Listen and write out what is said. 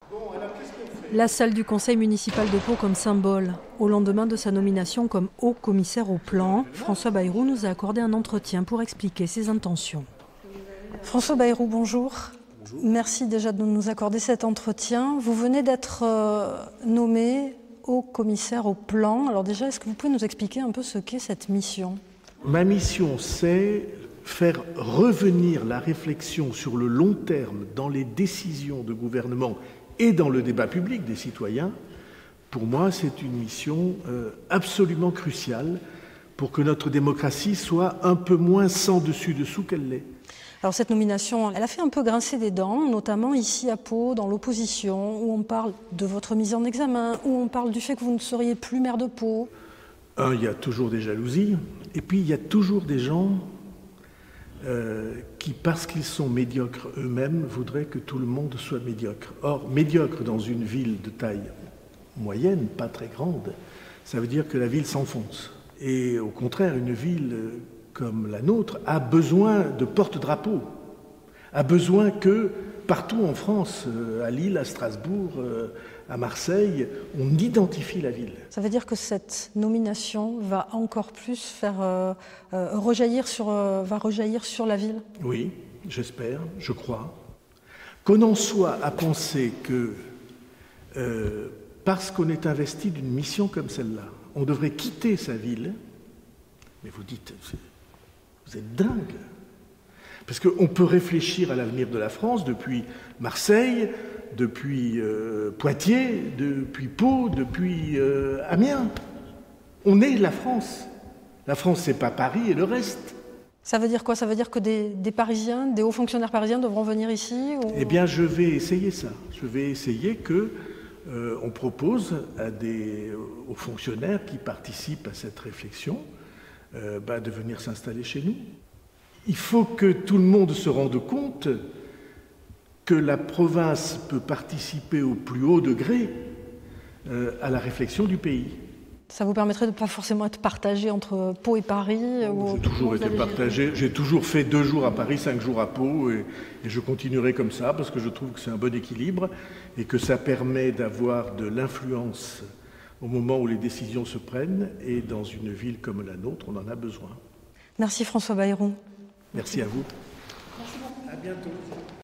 La salle du conseil municipal de Pau comme symbole. Au lendemain de sa nomination comme haut commissaire au plan, François Bayrou nous a accordé un entretien pour expliquer ses intentions. François Bayrou, bonjour. Bonjour. Merci déjà de nous accorder cet entretien. Vous venez d'être nommé haut commissaire au plan. Alors déjà, est-ce que vous pouvez nous expliquer un peu ce qu'est cette mission ? Ma mission, c'est faire revenir la réflexion sur le long terme dans les décisions de gouvernement et dans le débat public des citoyens. Pour moi, c'est une mission absolument cruciale pour que notre démocratie soit un peu moins sans dessus-dessous qu'elle l'est. Alors cette nomination, elle a fait un peu grincer des dents, notamment ici à Pau, dans l'opposition, où on parle de votre mise en examen, où on parle du fait que vous ne seriez plus maire de Pau. Il y a toujours des jalousies, et puis il y a toujours des gens qui, parce qu'ils sont médiocres eux-mêmes, voudraient que tout le monde soit médiocre. Or, médiocre dans une ville de taille moyenne, pas très grande, ça veut dire que la ville s'enfonce. Et au contraire, une ville comme la nôtre a besoin de porte-drapeau, a besoin que partout en France, à Lille, à Strasbourg, à Marseille, on identifie la ville. Ça veut dire que cette nomination va encore plus faire rejaillir sur la ville ? Oui, j'espère, je crois. Qu'on en soit à penser que parce qu'on est investi d'une mission comme celle-là, on devrait quitter sa ville, mais vous dites, vous êtes dingue. Parce qu'on peut réfléchir à l'avenir de la France depuis Marseille, depuis Poitiers, depuis Pau, depuis Amiens. On est la France. La France, c'est pas Paris et le reste. Ça veut dire quoi ? Ça veut dire que des Parisiens, des hauts fonctionnaires parisiens devront venir ici ou... Eh bien, je vais essayer ça. Je vais essayer que on propose aux fonctionnaires qui participent à cette réflexion de venir s'installer chez nous. Il faut que tout le monde se rende compte que la province peut participer au plus haut degré à la réflexion du pays. Ça vous permettrait de ne pas forcément être partagé entre Pau et Paris J'ai toujours été partagé. J'ai toujours fait 2 jours à Paris, 5 jours à Pau, et je continuerai comme ça parce que je trouve que c'est un bon équilibre et que ça permet d'avoir de l'influence au moment où les décisions se prennent, et dans une ville comme la nôtre, on en a besoin. Merci François Bayrou. Merci à vous. Merci beaucoup. À bientôt.